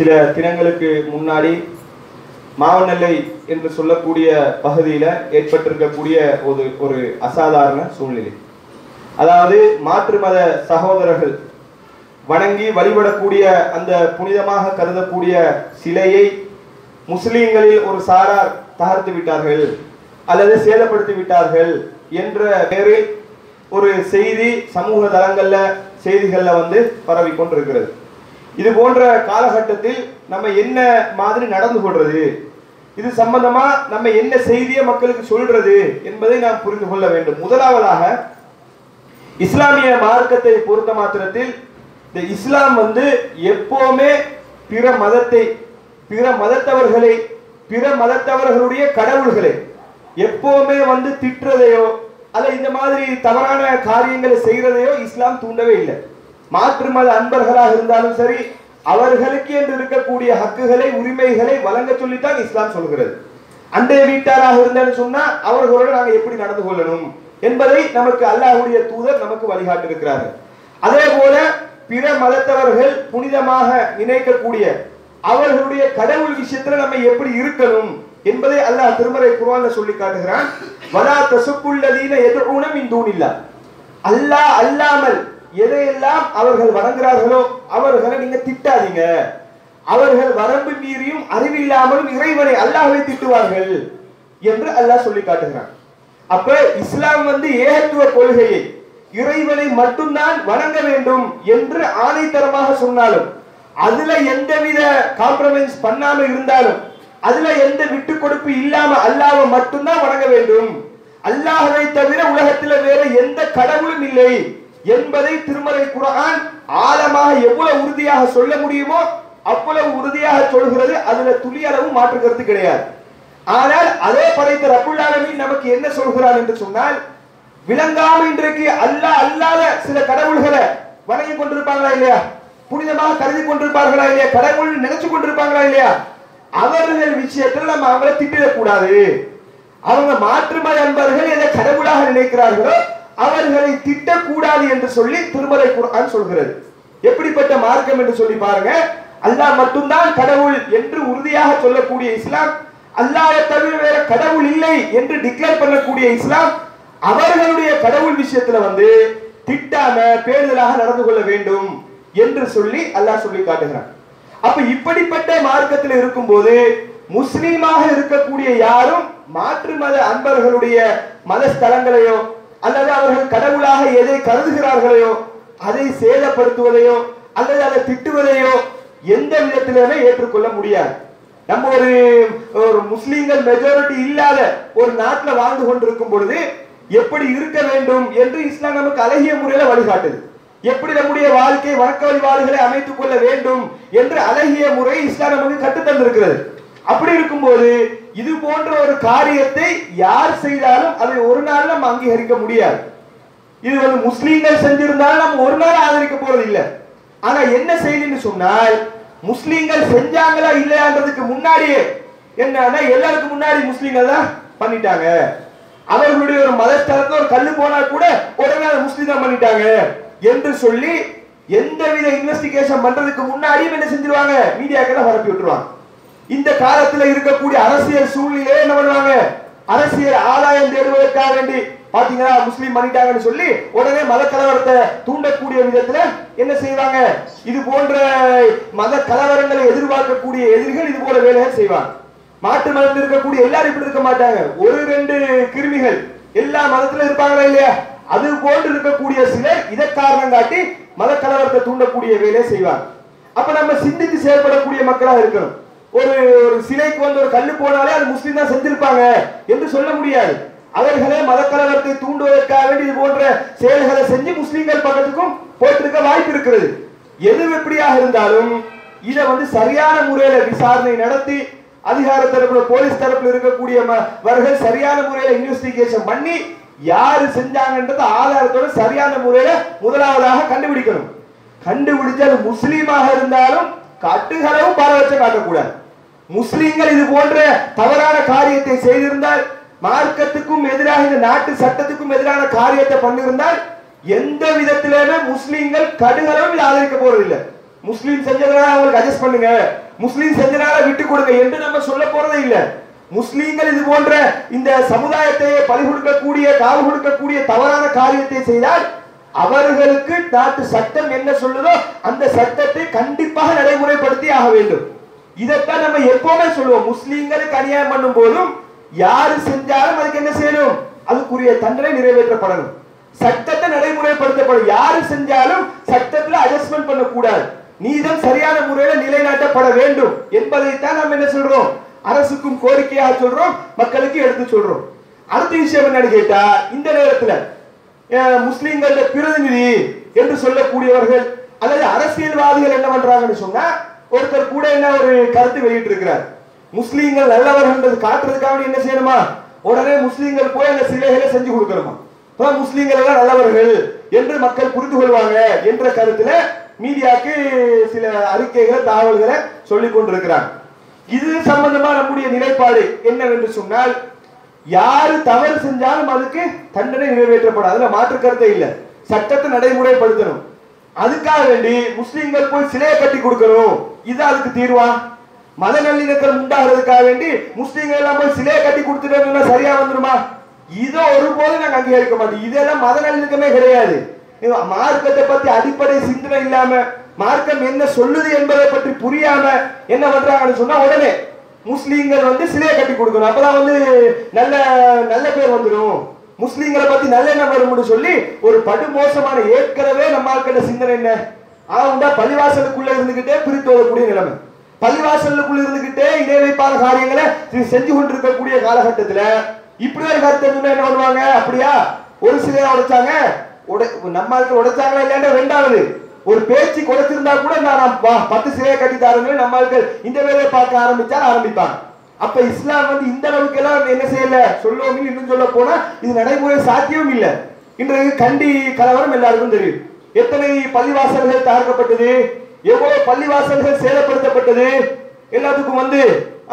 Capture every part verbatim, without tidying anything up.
சில தினங்களுக்கு முன்னாடி மாவனல்லை என்று சொல்லக்கூடிய பகுதியில் ஏற்பட்டிருக்கக்கூடிய ஒரு ஒரு அசாதாரண சூழ்நிலை. அதாவது மாற்று மத சகோதரர்கள் வணங்கி வழிபடக்கூடிய அந்த புனிதமாக கருதக்கூடிய சிலையை முஸ்லீம்களில் ஒரு சாரார் தகர்த்து விட்டார்கள் அல்லது சேதப்படுத்தி விட்டார்கள் என்ற பெயரில் ஒரு செய்தி சமூக தளங்கள்ல செய்திகள்ல வந்து பரவி கொண்டிருக்கிறது. இது போன்ற காலகட்டத்தில் நம்ம என்ன மாதிரி நடந்து கொள்றது, இது சம்பந்தமா நம்ம என்ன செய்தியை மக்களுக்கு சொல்றது என்பதை நாம் புரிந்து கொள்ள வேண்டும். முதலாவதாக இஸ்லாமிய மார்க்கத்தை பொறுத்த மாத்திரத்தில் இந்த இஸ்லாம் வந்து எப்பவுமே பிற மதத்தை பிற மதத்தவர்களை பிற மதத்தவர்களுடைய கடவுள்களை எப்பவுமே வந்து திட்டுறதையோ அல்ல இந்த மாதிரி தவறான காரியங்களை செய்யறதையோ இஸ்லாம் தூண்டவே இல்லை. மாற்று மத அன்பர்களாக இருந்தாலும் சரி, அவர்களுக்கு என்று இருக்கக்கூடிய ஹக்குகளை உரிமைகளை வழங்க சொல்லித்தான் இஸ்லாம் சொல்கிறது. அண்டைய வீட்டாராக இருந்தாலும் சொன்னா அவர்களோட நாங்கள் எப்படி நடந்து கொள்ளணும் என்பதை நமக்கு அல்லாஹ்வுடைய தூதர் நமக்கு வழிகாட்டி இருக்கிறார்கள். அதே போல பிற மதத்தவர்கள் புனிதமாக நினைக்கக்கூடிய அவர்களுடைய கடவுள் விஷயத்துல நம்ம எப்படி இருக்கணும் என்பதை அல்லாஹ் திருமறை குர்ஆன்ல சொல்லி காட்டுகிறான். வலா தசுக்குல்லதீன யதுஊன மின் தூனில்லாஹ், அல்லாஹ் அல்லாமல் எதையெல்லாம் அவர்கள் வணங்குகிறார்களோ அவர்களை நீங்க திட்டாதீங்க. அவர்கள் வரம்பு மீறியும் அறிவில்லாமலும் இறைவனை அல்லாஹ்வை திட்டுவார்கள் என்று அல்லாஹ் சொல்லி காட்டுகிறான். அப்ப இஸ்லாம் வந்து ஏகத்துவ கொள்கையை இறைவனை மட்டும்தான் வணங்க வேண்டும் என்று ஆணைத்தரமாக சொன்னாலும், அதுல எந்தவித காம்ப்ரமைஸ் பண்ணாம இருந்தாலும், அதுல எந்த விட்டு கொடுப்பு இல்லாம அல்லாஹ்வை மட்டும்தான் வணங்க வேண்டும், அல்லாஹ்வை தவிர உலகத்துல வேற எந்த கடவுளும் இல்லை என்பதை திருமறை குர்ஆன் ஆழமாக எவ்வளவு உறுதியாக சொல்ல முடியுமோ அவ்வளவு உறுதியாக சொல்கிறது. அதுல துளி அளவு மாற்று கருத்து கிடையாது. ஆனால் அதே படைத்த ரப்புல் ஆலமீன் நமக்கு என்ன சொல்கிறார் என்று சொன்னால், விளங்காம இன்றைக்கு அல்லாஹ் அல்லாத சில கடவுள்களை வணங்கி கொண்டிருப்பாங்களா இல்லையா, புனிதமாக கருதி கொண்டிருப்பார்களா இல்லையா, கடவுள் நினைச்சு கொண்டிருப்பாங்களா இல்லையா, அவர்கள் விஷயத்தில் நம்ம அவங்களை திட்டிடக்கூடாது. அவங்க மாற்று மத அன்பர்கள் எதை கடவுளாக நினைக்கிறார்களோ அவர்களை திட்டக்கூடாது என்று சொல்லி திருமறை குர்ஆன் சொல்கிறது. எப்படிப்பட்ட மார்க்கம் என்று சொல்லி பாருங்க. அல்லாஹ் மட்டும்தான் கடவுள் என்று உறுதியாக சொல்லக்கூடிய இஸ்லாம், அல்லாஹ்வை தவிர வேற கடவுள் இல்லை என்று டிக்ளேர் பண்ணக்கூடிய இஸ்லாம், அவர்களுடைய கடவுள் விஷயத்துல வந்து திட்டாம பேணுதலாக நடந்து கொள்ள வேண்டும் என்று சொல்லி அல்லாஹ் சொல்லி காட்டுகிறான். அப்ப இப்படிப்பட்ட மார்க்கத்தில் இருக்கும்போது முஸ்லீமாக இருக்கக்கூடிய யாரும் மாற்று மத அன்பர்களுடைய மத ஸ்தலங்களையோ அல்லது அவர்கள் கடவுளாக எதை கருதுகிறார்களையோ அதை சேதப்படுத்துவதையோ அல்லது அதை திட்டுவதையோ எந்த விதத்திலுமே ஏற்றுக்கொள்ள முடியாது. நம்ம ஒரு ஒரு முஸ்லீம்கள் மெஜாரிட்டி இல்லாத ஒரு நாட்டில் வாழ்ந்து கொண்டிருக்கும் பொழுது எப்படி இருக்க வேண்டும் என்று இஸ்லாம் நமக்கு அழகிய முறையில வழிகாட்டுது. எப்படி நம்முடைய வாழ்க்கை வணக்க வழிபாடுகளை அமைத்துக் கொள்ள வேண்டும் என்று அழகிய முறை இஸ்லாம் நமக்கு கற்றுத்தந்திருக்கிறது. அப்படி இருக்கும்போது இது போன்ற ஒரு காரியத்தை யார் செய்தாலும் அதை ஒரு நாள் நம்ம அங்கீகரிக்க முடியாது. இது வந்து முஸ்லீம்கள் செஞ்சிருந்தாலும் நம்ம ஒரு நாள் ஆதரிக்க போறது இல்லை. ஆனா என்ன செய்தின்னு சொன்னால், முஸ்லீம்கள் செஞ்சாங்களா இல்லையான்றதுக்கு முன்னாடியே என்னன்னா எல்லாருக்கும் முன்னாடி முஸ்லீம்கள் தான் பண்ணிட்டாங்க. அவர்களுடைய ஒரு மதஸ்தலத்துல ஒரு கல்லு போனா கூட உடனே அதை முஸ்லீம் தான் பண்ணிட்டாங்க என்று சொல்லி எந்தவித இன்வெஸ்டிகேஷன் பண்றதுக்கு முன்னாடியும் என்ன செஞ்சிருவாங்க, மீடியாக்களை பரப்பி விட்டுருவாங்க. இந்த காலத்துல இருக்கக்கூடிய அரசியல் சூழ்நிலையை என்ன பண்ணுவாங்க, அரசியல் ஆதாயம் தேடுவதற்காக வேண்டி பாத்தீங்களா முஸ்லீம் பண்ணிட்டாங்கன்னு சொல்லி உடனே மத கலவரத்தை தூண்டக்கூடிய விதத்துல என்ன செய்வாங்க, இது போன்ற மத கலவரங்களை எதிர்பார்க்கக்கூடிய எதிரிகள் இது போல வேலைகள் செய்வாங்க. மாற்று மதத்தில் இருக்கக்கூடிய எல்லாரும் இப்படி இருக்க மாட்டாங்க. ஒரு ரெண்டு கிருமிகள் எல்லா மதத்துல இருப்பாங்களா இல்லையா, அது போன்று இருக்கக்கூடிய சிலர் இதை காரணம் காட்டி மத கலவரத்தை தூண்டக்கூடிய வேலையை செய்வாங்க. அப்ப நம்ம சிந்தித்து செயல்படக்கூடிய மக்களாக இருக்கணும். ஒரு ஒரு சிலைக்கு வந்து ஒரு கல்லு போனாலே அது முஸ்லீம் தான் செஞ்சிருப்பாங்க என்று சொல்ல முடியாது. அவர்களே மத கலவரத்தை தூண்டுவதற்காக வேண்டி இது போன்ற செயல்களை செஞ்சு முஸ்லீம்கள் பக்கத்துக்கும் போயிட்டு இருக்க வாய்ப்பு இருக்கிறது. எது எப்படியாக இருந்தாலும் இதை வந்து சரியான முறையில விசாரணை நடத்தி அதிகார தரப்புல போலீஸ் தரப்புல இருக்கக்கூடியவர்கள் சரியான முறையில இன்வெஸ்டிகேஷன் பண்ணி யாரு செஞ்சாங்கன்றது ஆதாரத்தோட சரியான முறையில முதலாவதாக கண்டுபிடிக்கணும். கண்டுபிடிச்சு அது முஸ்லீமாக இருந்தாலும் கட்டுகளவும் பாரபட்சம் காட்டக்கூடாது. முஸ்லீம்கள் இது போன்ற தவறான காரியத்தை செய்திருந்தால், மார்க்கத்துக்கும் எதிராக இந்த நாட்டு சட்டத்துக்கும் எதிரான காரியத்தை பண்ணிருந்தால் எந்த விதத்திலுமே முஸ்லீம்கள் கடுகளவும் ஆதரிக்க போறதில்லை. முஸ்லீம் செஞ்சதுனால அவங்களுக்கு அட்ஜஸ்ட் பண்ணுங்க, முஸ்லீம் செஞ்சனால விட்டு கொடுங்க என்று நம்ம சொல்ல போறதே இல்ல. முஸ்லீம்கள் இது போன்ற இந்த சமுதாயத்தை பலி கொடுக்கக்கூடிய காவு கொடுக்கக்கூடிய தவறான காரியத்தை செய்தால் அவர்களுக்கு நாட்டு சட்டம் என்ன சொல்லுதோ அந்த சட்டத்தை கண்டிப்பாக நடைமுறைப்படுத்தி ஆக வேண்டும். இதைத்தான் நம்ம எப்பவுமே சொல்லுவோம். முஸ்லீம்களுக்கு அநியாயம் பண்ணும் போதும் யாரு செஞ்சாலும் அதுக்கு என்ன செய்யணும், அதுக்குரிய தண்டனை நிறைவேற்றப்படணும், சட்டத்தை நடைமுறைப்படுத்தப்படும். யாரு செஞ்சாலும் சட்டத்துல அட்ஜஸ்ட்மெண்ட் பண்ணக்கூடாது, நீதம் சரியான முறையில் நிலைநாட்டப்பட வேண்டும் என்பதைத்தான் நம்ம என்ன சொல்றோம், அரசுக்கும் கோரிக்கையாக சொல்றோம், மக்களுக்கு எடுத்து சொல்றோம். அடுத்த விஷயம் என்னன்னு கேட்டா, இந்த நேரத்துல முஸ்லீம்கள பிரதிநிதி என்று சொல்லக்கூடியவர்கள் அல்லது அரசியல்வாதிகள் என்ன பண்றாங்கன்னு சொன்னா, ஒருத்தர் கூட என்ன ஒரு கருத்து வெளியிட்டு இருக்கிறார், முஸ்லீம்கள் நல்லவர்கள் காட்டுறதுக்காக என்ன செய்யணுமா, உடனே முஸ்லீம்கள் போய் அந்த சிலைகளை செஞ்சு கொடுக்கணுமா, முஸ்லீம்கள் எல்லாம் நல்லவர்கள் என்று மக்கள் புரிந்து கொள்வாங்க என்ற கருத்துல மீடியாக்கு சில அறிக்கைகளை தகவல்களை சொல்லிக் கொண்டிருக்கிறார். இது சம்பந்தமா நம்முடைய நிலைப்பாடு என்னவென்று சொன்னால், யாரு தவறு செஞ்சாலும் அதுக்கு தண்டனை நிறைவேற்றப்படும், அதுல மாற்று கருத்தை இல்லை, சட்டத்தை நடைமுறைப்படுத்தணும். அதுக்காக வேண்டி முஸ்லீம்கள் போய் சிலையை கட்டி கொடுக்கணும், இது அதுக்கு தீர்வா? மத நல்லிணக்கம் உண்டாகிறதுக்காக வேண்டி முஸ்லீம்கள் எல்லாம் போய் சிலையை கட்டி கொடுத்துட்டோம்னா சரியா வந்துருமா? இதோ ஒருபோதும் நாங்க அங்கீகரிக்க மாட்டோம். இதெல்லாம் மத நல்லிணக்கமே கிடையாது. மார்க்கத்தை பத்தி அடிப்படை சிந்தனை இல்லாம, மார்க்கம் என்ன சொல்லுது என்பதை பற்றி புரியாம என்ன பண்றாங்கன்னு சொன்னா, உடனே முஸ்லீம்கள் வந்து சிலையை கட்டி கொடுக்கணும், அப்பதான் வந்து நல்ல நல்ல பேர் வந்துடும், முஸ்லீம்களை பத்தி நல்லெண்ணம் வரும்னு சொல்லி ஒரு படுமோசமான, ஏற்கனவே நம்ம ஆட்கள சிந்தனை என்ன ஆகுண்டா, பள்ளிவாசலுக்குள்ள இருந்துகிட்டே பிரித்து வரக்கூடிய நிலைமை, பள்ளிவாசலுக்குள்ள இருந்துகிட்டே இணை வைப்பான காரியங்களை செஞ்சு கொண்டிருக்கக்கூடிய காலகட்டத்துல இப்படிதான் கருத்து என்ன பண்ணுவாங்க, அப்படியா ஒரு சிலையை உடைச்சாங்க, நம்ம ஆட்கள் உடைச்சாங்களா இல்லையா, ரெண்டாவது ஒரு பேச்சு கொடுத்திருந்தா கூட நான் பத்து சிலையை கட்டி தாருங்க நம்ம ஆட்கள் இந்த வேலையை பார்க்க ஆரம்பிச்சா ஆரம்பிப்பாங்க. அப்ப இஸ்லாம் வந்து இந்த அளவுக்கு எல்லாம் என்ன செய்யல, சொல்லுவோம். இன்னும் சொல்ல போனா இது நடைமுறை சாத்தியமும் இல்லை. இன்றைக்கு கண்டி கலவரம் எல்லாருக்கும் தெரியும். எத்தனை பள்ளிவாசல்கள் தாக்கப்பட்டது, எவ்வளவு பள்ளிவாசல்கள் சேதப்படுத்தப்பட்டது. எல்லாத்துக்கும் வந்து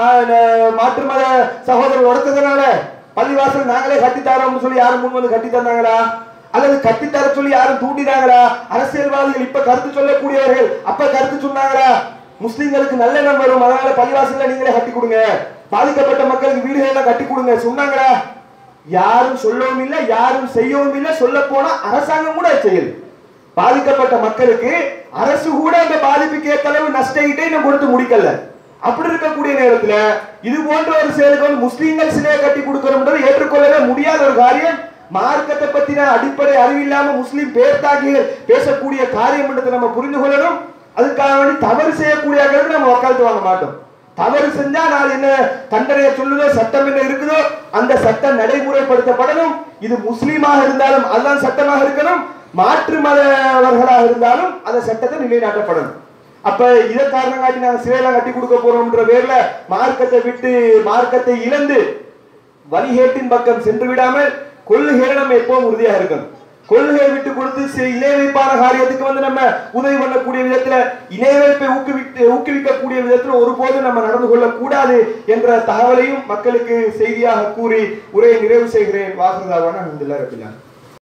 மாற்று மத சகோதரர்கள் உடைச்சதுனால பள்ளிவாசல் நாங்களே கட்டித்தாரோம்னு சொல்லி யாரும் முன் வந்து கட்டி தந்தாங்களா, அல்லது கட்டித்தர சொல்லி யாரும் தூண்டினாங்களா? அரசியல்வாதிகள் இப்ப கருத்து சொல்லக்கூடியவர்கள் அப்ப கருத்து சொன்னாங்களா? முஸ்லீம்களுக்கு நல்லெண்ணம் வரும், அதனால பள்ளிவாசல்ல நீங்களே கட்டி கொடுங்க, பாதிக்கப்பட்ட மக்களுக்கு வீடுகள் எல்லாம் கட்டி கொடுங்க சொன்னாங்களா? யாரும் சொல்லவும் இல்லை, யாரும் செய்யவும் இல்லை. சொல்ல போனா அரசாங்கம் கூட செய்யல. பாதிக்கப்பட்ட மக்களுக்கு அரசு கூட அந்த பாதிப்புக்கு ஏற்ற அளவு நஷ்டஈட்டை இன்னும் கொடுத்து முடிக்கல. அப்படி இருக்கக்கூடிய நேரத்துல இது போன்ற ஒரு செயலுக்கு வந்து முஸ்லீம்கள் சிலையை கட்டி கொடுக்கணும்ன்றது ஏற்றுக்கொள்ளவே முடியாத ஒரு காரியம். மார்க்கத்தை பத்தின அடிப்படை அறிவில்லாம முஸ்லீம் பேர்த்தாக்கிகள் பேசக்கூடிய காரியம் என்றதை நம்ம புரிந்து கொள்ளணும். அதுக்காக வேண்டி தவறு செய்யக்கூடிய நம்ம வக்காலத்து வாங்க மாட்டோம். தவறு செஞ்சா நான் என்ன தண்டனையை சொல்லுதோ, சட்டம் என்ன இருக்குதோ அந்த சட்டம் நடைமுறைப்படுத்தப்படணும். இது முஸ்லீமாக இருந்தாலும் அதுதான் சட்டமாக இருக்கணும், மாற்று மதவர்களாக இருந்தாலும் அந்த சட்டத்தை நிலைநாட்டப்படணும். அப்ப இதை காரணம் காட்டி நாங்க சிலையெல்லாம் கட்டி கொடுக்க போறோம்ன்ற பேர்ல மார்க்கத்தை விட்டு மார்க்கத்தை இழந்து வழிகேட்டின் பக்கம் சென்று விடாமல் கொள்கையை நம்ம எப்பவும் உறுதியாக இருக்கணும். கொள்கையை விட்டு கொடுத்து இணை வைப்பான காரியத்துக்கு வந்து நம்ம உதவி பண்ணக்கூடிய விதத்துல, இணை வைப்பை ஊக்குவித்து ஊக்குவிக்கக்கூடிய விதத்துல ஒருபோதும் நம்ம நடந்து கொள்ள கூடாது என்ற தகவலையும் மக்களுக்கு செய்தியாக கூறி உரையை நிறைவு செய்கிறேன். வாசதாவான அல்ஹம்துலில்லாஹ் ரப்பில் ஆலமீன்.